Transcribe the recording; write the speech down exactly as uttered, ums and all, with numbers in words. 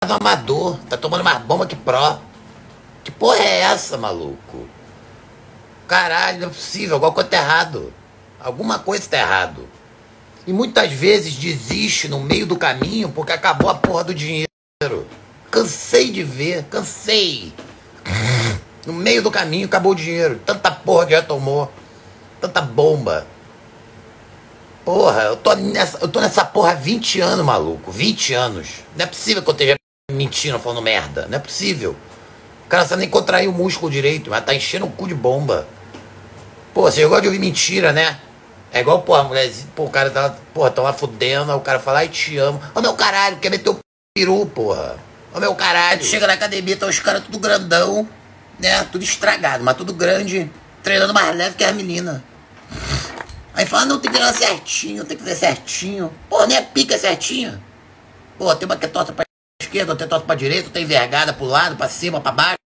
amador, tá tomando mais bomba que pró. Que porra é essa, maluco? Caralho, não é possível, alguma coisa tá errado. Alguma coisa tá errado. E muitas vezes desiste no meio do caminho porque acabou a porra do dinheiro. Cansei de ver, cansei. No meio do caminho acabou o dinheiro. Tanta porra que já tomou. Tanta bomba. Porra, eu tô nessa, eu tô nessa porra há vinte anos, maluco. vinte anos. Não é possível que eu esteja mentindo, falando merda. Não é possível. O cara não sabe nem contrair o músculo direito, mas tá enchendo o cu de bomba. Pô, você gosta de ouvir mentira, né? É igual, porra, a mulherzinha, pô, o cara tá, porra, tá lá fudendo, aí o cara fala, ai, te amo. Ô, meu caralho, quer meter o peru, porra. Ô, meu caralho, chega na academia, tá os caras tudo grandão, né? Tudo estragado, mas tudo grande, treinando mais leve que as meninas. Aí fala, não, tem que treinar certinho, tem que fazer certinho. Pô, nem é pica certinho. Pô, tem uma que é torta pra esquerda, outra é torta pra direita, outra é envergada pro lado, pra cima, pra baixo.